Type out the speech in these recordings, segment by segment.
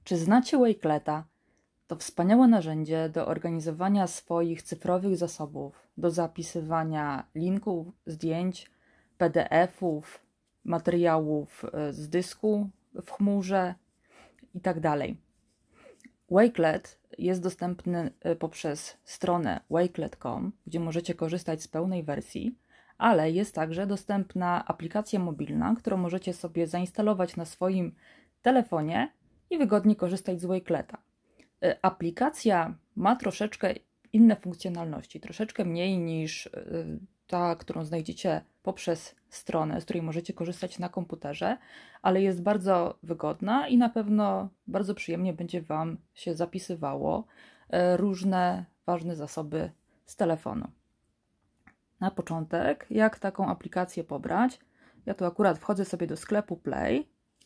Czy znacie Wakeleta? To wspaniałe narzędzie do organizowania swoich cyfrowych zasobów, do zapisywania linków, zdjęć, PDF-ów, materiałów z dysku w chmurze itd. Wakelet jest dostępny poprzez stronę wakelet.com, gdzie możecie korzystać z pełnej wersji, ale jest także dostępna aplikacja mobilna, którą możecie sobie zainstalować na swoim telefonie i wygodnie korzystać z Wakeleta. Aplikacja ma troszeczkę inne funkcjonalności, troszeczkę mniej niż ta, którą znajdziecie poprzez stronę, z której możecie korzystać na komputerze, ale jest bardzo wygodna i na pewno bardzo przyjemnie będzie Wam się zapisywało różne ważne zasoby z telefonu. Na początek, jak taką aplikację pobrać? Ja tu akurat wchodzę sobie do sklepu Play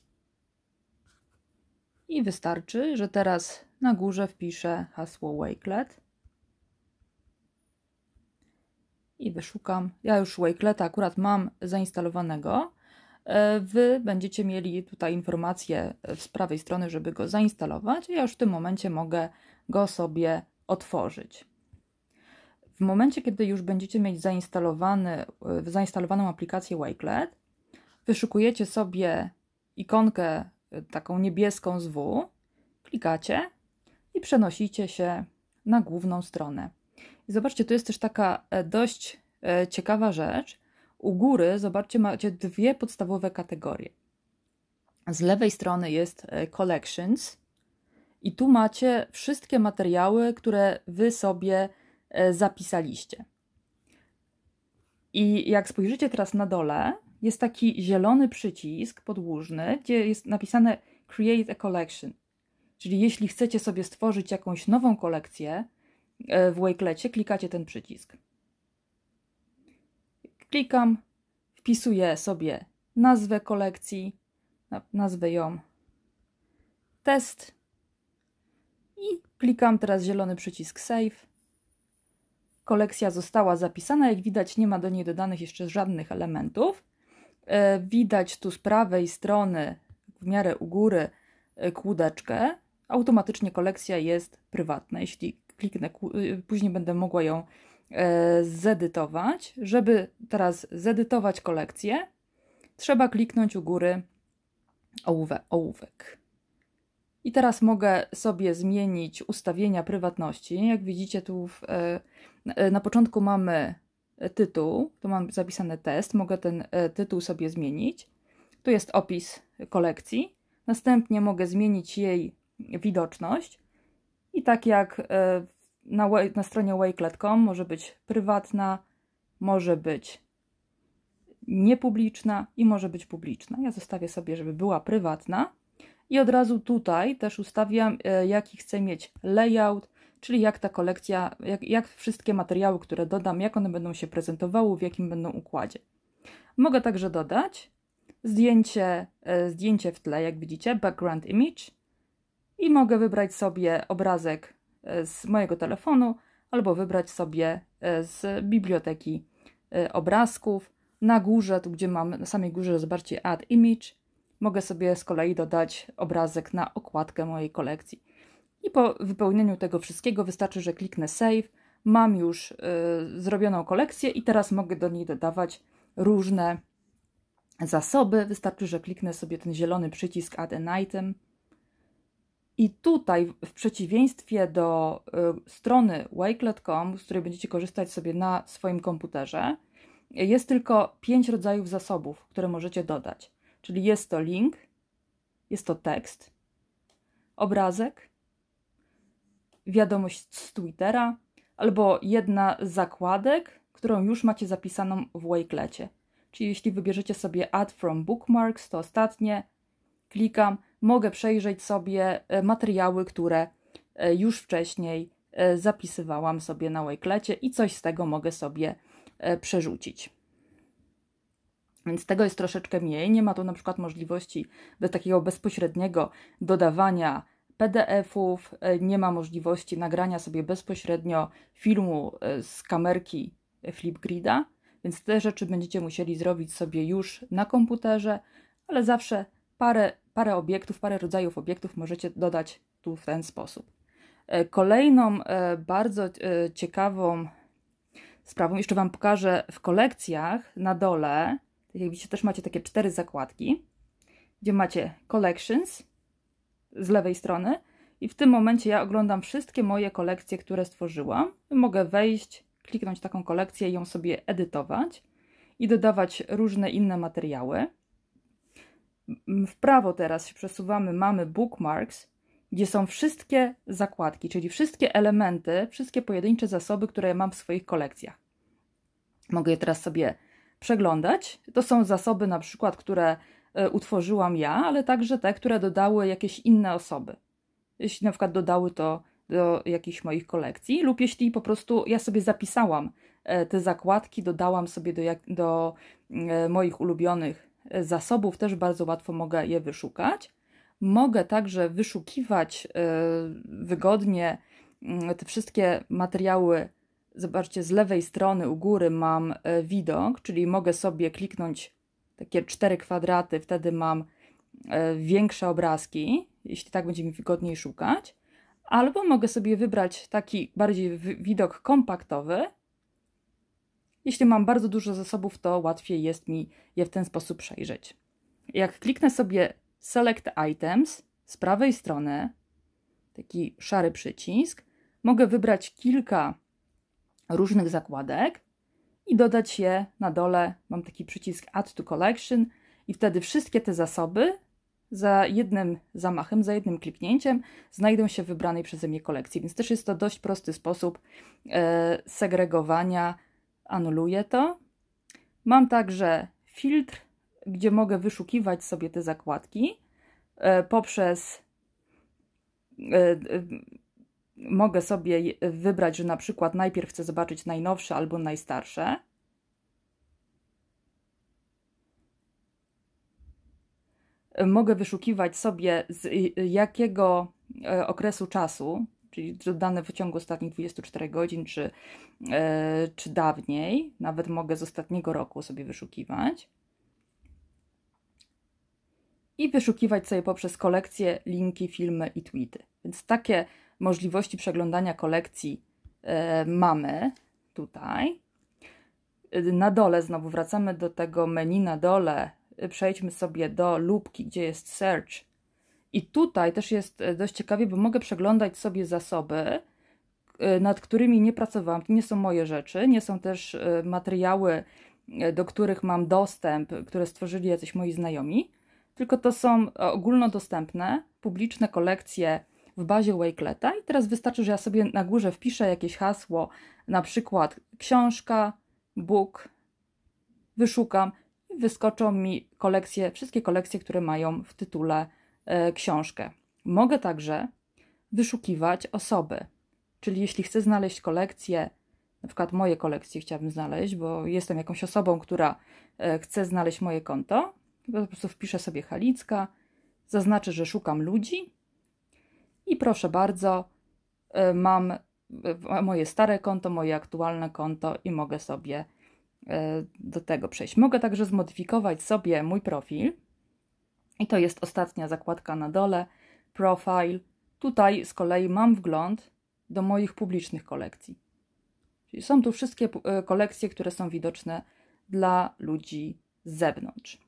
i wystarczy, że teraz na górze wpiszę hasło Wakelet i wyszukam. Ja już Wakeleta akurat mam zainstalowanego. Wy będziecie mieli tutaj informację z prawej strony, żeby go zainstalować. Ja już w tym momencie mogę go sobie otworzyć. W momencie, kiedy już będziecie mieć zainstalowaną aplikację Wakelet, wyszukujecie sobie ikonkę taką niebieską z W, klikacie i przenosicie się na główną stronę. I zobaczcie, tu jest też taka dość ciekawa rzecz. U góry, zobaczcie, macie dwie podstawowe kategorie. Z lewej strony jest Collections i tu macie wszystkie materiały, które Wy sobie zapisaliście. I jak spojrzycie teraz na dole, jest taki zielony przycisk podłużny, gdzie jest napisane Create a Collection. Czyli jeśli chcecie sobie stworzyć jakąś nową kolekcję w Wakelecie, klikacie ten przycisk. Klikam, wpisuję sobie nazwę kolekcji, nazwę ją test i klikam teraz zielony przycisk Save. Kolekcja została zapisana, jak widać nie ma do niej dodanych jeszcze żadnych elementów. Widać tu z prawej strony, w miarę u góry, kłódeczkę. Automatycznie kolekcja jest prywatna. Jeśli kliknę, później będę mogła ją zedytować. Żeby teraz zedytować kolekcję, trzeba kliknąć u góry ołówek. I teraz mogę sobie zmienić ustawienia prywatności. Jak widzicie, tu na początku mamy tytuł, tu mam zapisane test, mogę ten tytuł sobie zmienić. Tu jest opis kolekcji. Następnie mogę zmienić jej widoczność. I tak jak na stronie wakelet.com może być prywatna, może być niepubliczna i może być publiczna. Ja zostawię sobie, żeby była prywatna. I od razu tutaj też ustawiam, jaki chcę mieć layout, czyli jak ta kolekcja, jak wszystkie materiały, które dodam, jak one będą się prezentowały, w jakim będą układzie. Mogę także dodać zdjęcie w tle, jak widzicie, background image. I mogę wybrać sobie obrazek z mojego telefonu, albo wybrać sobie z biblioteki obrazków. Na górze, tu gdzie mam, na samej górze, zobaczcie, add image. Mogę sobie z kolei dodać obrazek na okładkę mojej kolekcji. I po wypełnieniu tego wszystkiego wystarczy, że kliknę Save. Mam już zrobioną kolekcję i teraz mogę do niej dodawać różne zasoby. Wystarczy, że kliknę sobie ten zielony przycisk Add an Item. I tutaj, w przeciwieństwie do strony wakelet.com, z której będziecie korzystać sobie na swoim komputerze, jest tylko 5 rodzajów zasobów, które możecie dodać. Czyli jest to link, jest to tekst, obrazek, wiadomość z Twittera, albo jedna z zakładek, którą już macie zapisaną w Wakelecie. Czyli jeśli wybierzecie sobie Add from Bookmarks, to ostatnie, klikam, mogę przejrzeć sobie materiały, które już wcześniej zapisywałam sobie na Wakelecie i coś z tego mogę sobie przerzucić. Więc tego jest troszeczkę mniej. Nie ma tu na przykład możliwości do takiego bezpośredniego dodawania PDF-ów, nie ma możliwości nagrania sobie bezpośrednio filmu z kamerki Flipgrida, więc te rzeczy będziecie musieli zrobić sobie już na komputerze, ale zawsze parę parę obiektów, parę rodzajów obiektów możecie dodać tu w ten sposób. Kolejną bardzo ciekawą sprawą, jeszcze Wam pokażę w kolekcjach na dole, tak jak widzicie, też macie takie 4 zakładki, gdzie macie Collections z lewej strony i w tym momencie ja oglądam wszystkie moje kolekcje, które stworzyłam. Mogę wejść, kliknąć taką kolekcję i ją sobie edytować i dodawać różne inne materiały. W prawo teraz się przesuwamy, mamy Bookmarks, gdzie są wszystkie zakładki, czyli wszystkie elementy, wszystkie pojedyncze zasoby, które mam w swoich kolekcjach. Mogę je teraz sobie przeglądać. To są zasoby na przykład, które utworzyłam ja, ale także te, które dodały jakieś inne osoby. Jeśli na przykład dodały to do jakichś moich kolekcji lub jeśli po prostu ja sobie zapisałam te zakładki, dodałam sobie do moich ulubionych zasobów, też bardzo łatwo mogę je wyszukać. Mogę także wyszukiwać wygodnie te wszystkie materiały. Zobaczcie, z lewej strony u góry mam widok, czyli mogę sobie kliknąć takie 4 kwadraty, wtedy mam większe obrazki, jeśli tak będzie mi wygodniej szukać. Albo mogę sobie wybrać taki bardziej widok kompaktowy. Jeśli mam bardzo dużo zasobów, to łatwiej jest mi je w ten sposób przejrzeć. Jak kliknę sobie Select Items z prawej strony, taki szary przycisk, mogę wybrać kilka różnych zakładek i dodać je na dole. Mam taki przycisk Add to Collection i wtedy wszystkie te zasoby za jednym zamachem, za jednym kliknięciem znajdą się w wybranej przeze mnie kolekcji. Więc też jest to dość prosty sposób segregowania. Anuluję to. Mam także filtr, gdzie mogę wyszukiwać sobie te zakładki poprzez mogę sobie wybrać, że na przykład najpierw chcę zobaczyć najnowsze albo najstarsze. Mogę wyszukiwać sobie z jakiego okresu czasu, czyli dane w ciągu ostatnich 24 godzin, czy dawniej. Nawet mogę z ostatniego roku sobie wyszukiwać. I wyszukiwać sobie poprzez kolekcje, linki, filmy i tweety. Więc takie możliwości przeglądania kolekcji mamy tutaj. Na dole, znowu wracamy do tego menu na dole, przejdźmy sobie do lupki, gdzie jest Search. I tutaj też jest dość ciekawie, bo mogę przeglądać sobie zasoby, nad którymi nie pracowałam. To nie są moje rzeczy, nie są też materiały, do których mam dostęp, które stworzyli jacyś moi znajomi, tylko to są ogólnodostępne, publiczne kolekcje w bazie Wakeleta i teraz wystarczy, że ja sobie na górze wpiszę jakieś hasło, na przykład książka, book, wyszukam i wyskoczą mi kolekcje, wszystkie kolekcje, które mają w tytule książkę. Mogę także wyszukiwać osoby, czyli jeśli chcę znaleźć kolekcję, na przykład moje kolekcje chciałabym znaleźć, bo jestem jakąś osobą, która chce znaleźć moje konto, po prostu wpiszę sobie Halicka, zaznaczę, że szukam ludzi i proszę bardzo, mam moje stare konto, moje aktualne konto i mogę sobie do tego przejść. Mogę także zmodyfikować sobie mój profil i to jest ostatnia zakładka na dole, Profile. Tutaj z kolei mam wgląd do moich publicznych kolekcji. Czyli są tu wszystkie kolekcje, które są widoczne dla ludzi z zewnątrz.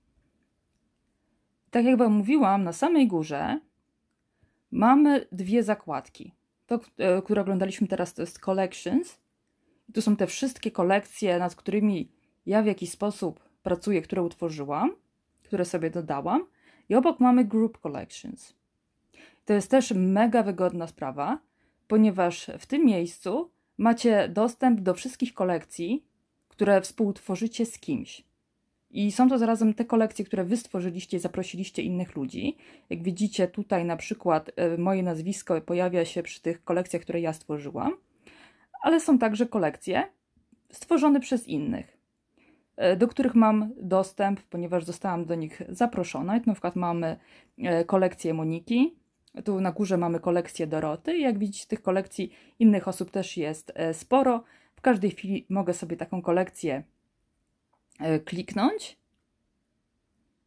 Tak jak Wam mówiłam, na samej górze mamy 2 zakładki. To, które oglądaliśmy teraz, to jest Collections. I tu są te wszystkie kolekcje, nad którymi ja w jakiś sposób pracuję, które utworzyłam, które sobie dodałam. I obok mamy Group Collections. To jest też mega wygodna sprawa, ponieważ w tym miejscu macie dostęp do wszystkich kolekcji, które współtworzycie z kimś. I są to zarazem te kolekcje, które wy stworzyliście i zaprosiliście innych ludzi. Jak widzicie tutaj na przykład moje nazwisko pojawia się przy tych kolekcjach, które ja stworzyłam, ale są także kolekcje stworzone przez innych, do których mam dostęp, ponieważ zostałam do nich zaproszona. I tu na przykład mamy kolekcję Moniki, tu na górze mamy kolekcję Doroty. Jak widzicie, tych kolekcji innych osób też jest sporo. W każdej chwili mogę sobie taką kolekcję kliknąć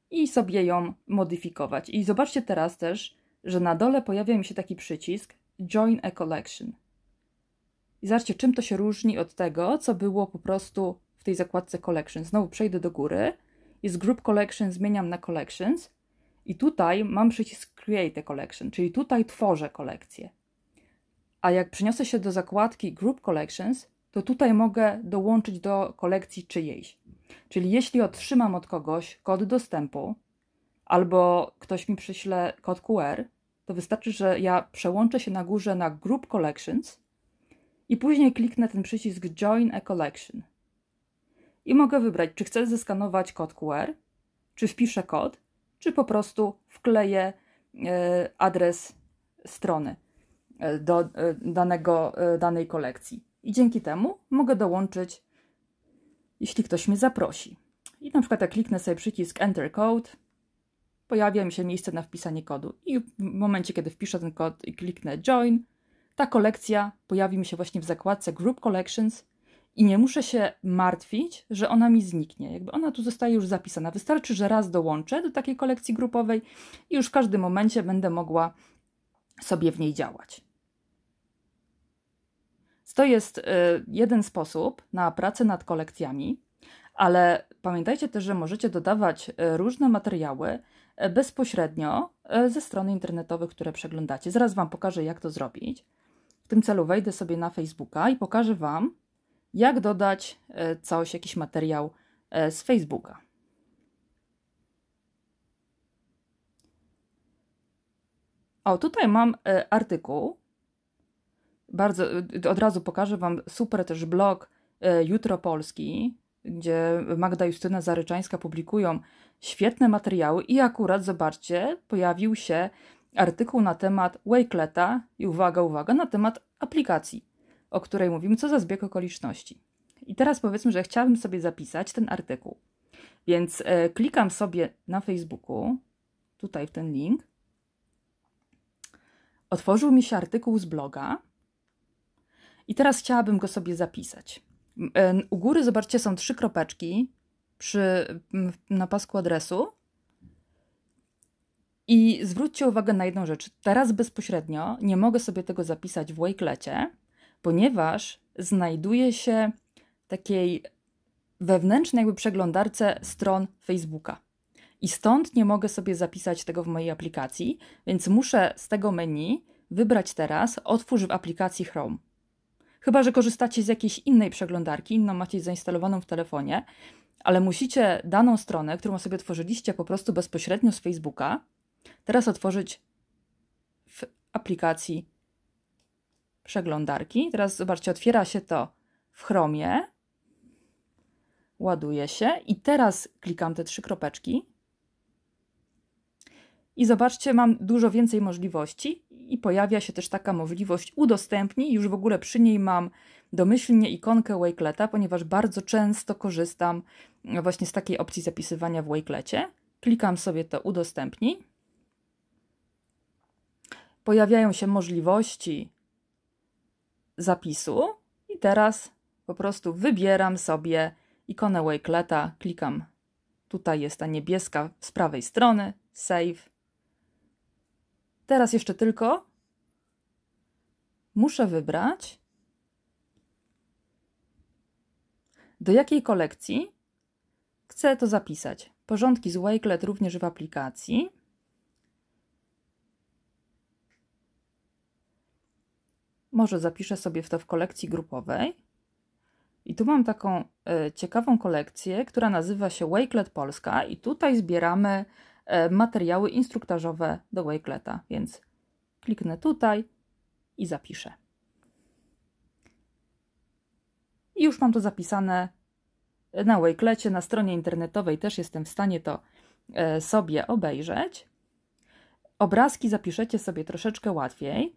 i sobie ją modyfikować. I zobaczcie teraz też, że na dole pojawia mi się taki przycisk Join a Collection. I zobaczcie, czym to się różni od tego, co było po prostu w tej zakładce Collection. Znowu przejdę do góry, jest Group Collection, zmieniam na Collections i tutaj mam przycisk Create a Collection, czyli tutaj tworzę kolekcję. A jak przeniosę się do zakładki Group Collections, to tutaj mogę dołączyć do kolekcji czyjejś. Czyli jeśli otrzymam od kogoś kod dostępu albo ktoś mi przyśle kod QR, to wystarczy, że ja przełączę się na górze na Group Collections i później kliknę ten przycisk Join a Collection. I mogę wybrać, czy chcę zeskanować kod QR, czy wpiszę kod, czy po prostu wkleję adres strony do danej kolekcji. I dzięki temu mogę dołączyć, jeśli ktoś mnie zaprosi. I na przykład jak kliknę sobie przycisk Enter Code, pojawia mi się miejsce na wpisanie kodu. I w momencie, kiedy wpiszę ten kod i kliknę Join, ta kolekcja pojawi mi się właśnie w zakładce Group Collections i nie muszę się martwić, że ona mi zniknie. Jakby ona tu zostaje już zapisana. Wystarczy, że raz dołączę do takiej kolekcji grupowej i już w każdym momencie będę mogła sobie w niej działać. To jest jeden sposób na pracę nad kolekcjami, ale pamiętajcie też, że możecie dodawać różne materiały bezpośrednio ze stron internetowych, które przeglądacie. Zaraz Wam pokażę, jak to zrobić. W tym celu wejdę sobie na Facebooka i pokażę Wam, jak dodać coś, jakiś materiał z Facebooka. O, tutaj mam artykuł. Od razu pokażę Wam super też blog Jutro Polski, gdzie Magda i Justyna Zaryczańska publikują świetne materiały i akurat, zobaczcie, pojawił się artykuł na temat Wakeleta i uwaga, uwaga, na temat aplikacji, o której mówimy, co za zbieg okoliczności. I teraz powiedzmy, że chciałabym sobie zapisać ten artykuł. Więc klikam sobie na Facebooku, tutaj w ten link. Otworzył mi się artykuł z bloga i teraz chciałabym go sobie zapisać. U góry, zobaczcie, są 3 kropeczki na pasku adresu. I zwróćcie uwagę na jedną rzecz. Teraz bezpośrednio nie mogę sobie tego zapisać w Wakelecie, ponieważ znajduje się w takiej wewnętrznej jakby przeglądarce stron Facebooka. I stąd nie mogę sobie zapisać tego w mojej aplikacji, więc muszę z tego menu wybrać teraz Otwórz w aplikacji Chrome. Chyba że korzystacie z jakiejś innej przeglądarki, inną macie zainstalowaną w telefonie, ale musicie daną stronę, którą sobie tworzyliście po prostu bezpośrednio z Facebooka, teraz otworzyć w aplikacji przeglądarki. Teraz zobaczcie, otwiera się to w Chromie, ładuje się i teraz klikam te 3 kropeczki i zobaczcie, mam dużo więcej możliwości i pojawia się też taka możliwość udostępnij. Już w ogóle przy niej mam domyślnie ikonkę Wakeleta, ponieważ bardzo często korzystam właśnie z takiej opcji zapisywania w Wakelecie. Klikam sobie to udostępnij. Pojawiają się możliwości zapisu i teraz po prostu wybieram sobie ikonę Wakeleta, klikam, tutaj jest ta niebieska z prawej strony, Save. Teraz jeszcze tylko muszę wybrać, do jakiej kolekcji chcę to zapisać. Porządki z Wakelet również w aplikacji. Może zapiszę sobie to w kolekcji grupowej. I tu mam taką ciekawą kolekcję, która nazywa się Wakelet Polska i tutaj zbieramy materiały instruktażowe do Wakeleta, więc kliknę tutaj i zapiszę. I już mam to zapisane na Wakelecie, na stronie internetowej też jestem w stanie to sobie obejrzeć. Obrazki zapiszecie sobie troszeczkę łatwiej.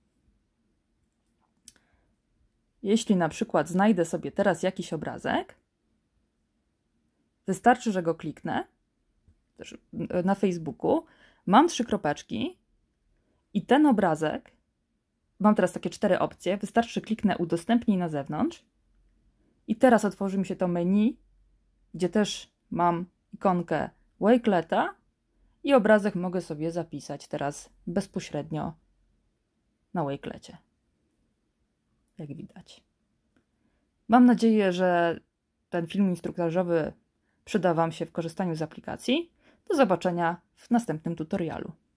Jeśli na przykład znajdę sobie teraz jakiś obrazek, wystarczy, że go kliknę też na Facebooku, mam 3 kropeczki i ten obrazek, mam teraz takie 4 opcje, wystarczy, kliknę udostępnij na zewnątrz i teraz otworzy mi się to menu, gdzie też mam ikonkę Wakeleta i obrazek mogę sobie zapisać teraz bezpośrednio na Wakelecie. Jak widać. Mam nadzieję, że ten film instruktażowy przyda Wam się w korzystaniu z aplikacji. Do zobaczenia w następnym tutorialu.